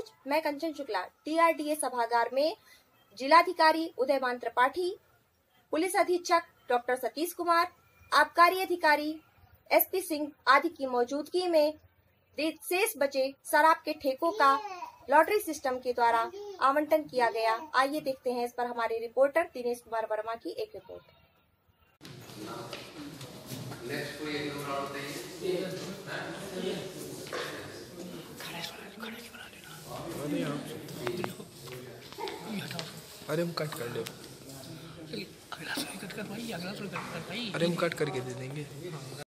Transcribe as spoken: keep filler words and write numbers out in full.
News, मैं कंचन शुक्ला। टीआरडीए सभागार में जिलाधिकारी उदयमान त्रिपाठी, पुलिस अधीक्षक डॉक्टर सतीश कुमार, आबकारी अधिकारी एसपी सिंह आदि की मौजूदगी में शेष बचे शराब के ठेकों का लॉटरी सिस्टम के द्वारा आवंटन किया गया। आइए देखते हैं इस पर हमारे रिपोर्टर दिनेश कुमार वर्मा की एक रिपोर्ट। अरे हम कट कर ले, अगला कट कर भाई, अगला कट कर भाई, अरे हम कट करके दे देंगे।